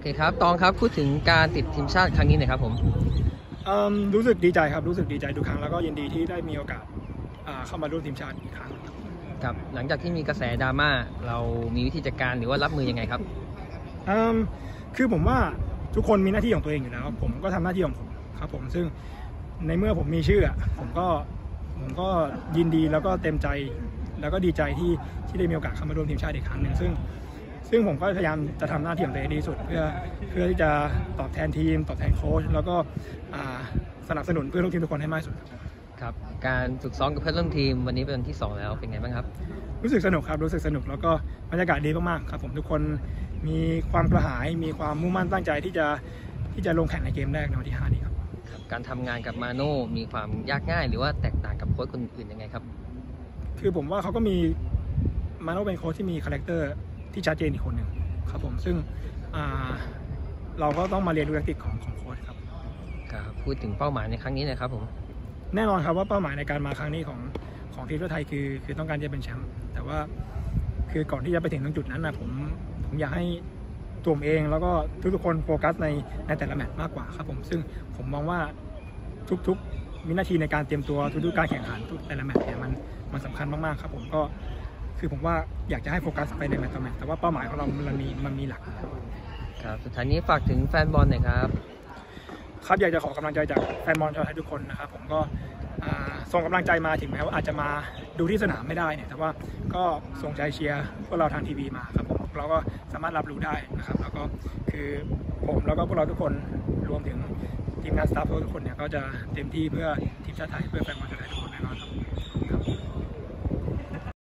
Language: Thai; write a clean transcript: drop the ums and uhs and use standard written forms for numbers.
เคครับตองครับพูดถึงการติดทีมชาติครั้งนี้หน่อยครับผมรู้สึกดีใจครับรู้สึกดีใจทุกครั้งแล้วก็ยินดีที่ได้มีโอกาสเข้ามาร่วมทีมชาติอีกครั้งครับหลังจากที่มีกระแสดราม่าเรามีวิธีจัดการหรือว่ารับมือยังไงครับคือผมว่าทุกคนมีหน้าที่ของตัวเองอยู่แล้วผมก็ทำหน้าที่ของผมครับผมซึ่งในเมื่อผมมีชื่อผมก็ยินดีแล้วก็เต็มใจแล้วก็ดีใจที่ได้มีโอกาสเข้ามาร่วมทีมชาติอีกครั้งหนึ่งซึ่งผมก็พยายามจะทำหน้าที่ของตัวเองดีที่สุดเพื่อที่จะตอบแทนทีมตอบแทนโค้ชแล้วก็สนับสนุนเพื่อนร่วมทีมทุกคนให้มากที่สุดครับการฝึกซ้อมกับเพื่อนร่วมทีมวันนี้เป็นวันที่2แล้วเป็นไงบ้างครับรู้สึกสนุกครับรู้สึกสนุกแล้วก็บรรยากาศดีมากๆครับผมทุกคนมีความกระหายมีความมุ่งมั่นตั้งใจที่จะลงแข่งในเกมแรกในวันที่5นี้ครับการทำงานกับมาโน่มีความยากง่ายหรือว่าแตกต่างกับโค้ชคนอื่นยังไงครับคือผมว่าเขาก็มีมาโน่เป็นโค้ชที่มีคาแรคเตอร์ที่ชัดเจนอีกคนหนึ่งครับผมซึ่งเราก็ต้องมาเรียนรู้แทคติกของโค้ชครับพูดถึงเป้าหมายในครั้งนี้นะครับผมแน่นอนครับว่าเป้าหมายในการมาครั้งนี้ของทีมชาติไทยคือต้องการจะเป็นแชมป์แต่ว่าคือก่อนที่จะไปถึงตรงจุดนั้นผมอยากให้ตัวผมเองแล้วก็ทุกคนโฟกัสในแต่ละแมตช์มากกว่าครับผมซึ่งผมมองว่าทุกวินาทีในการเตรียมตัวทุกการแข่งขันแต่ละแมตช์เนี่ยมันสำคัญมากๆครับผมก็คือผมว่าอยากจะให้โฟกัสไปในแมตช์ต่อแมตช์แต่ว่าเป้าหมายของเรามันมีหลักครับสุดท้ายนี้ฝากถึงแฟนบอลหน่อยครับอยากจะขอกำลังใจจากแฟนบอลชาวไทยทุกคนนะครับผมก็ส่งกำลังใจมาถึงแม้ว่าอาจจะมาดูที่สนามไม่ได้เนี่ยแต่ว่าก็ส่งใจเชียร์พวกเราทางทีวีมาครับผมเราก็สามารถรับรู้ได้นะครับแล้วก็คือผมแล้วก็พวกเราทุกคนรวมถึงทีมงานสตาฟทุกคนเนี่ยก็จะเต็มที่เพื่อทีมชาติไทยเพื่อแฟนบอลชาวไทยทุกคนแน่นอนครับ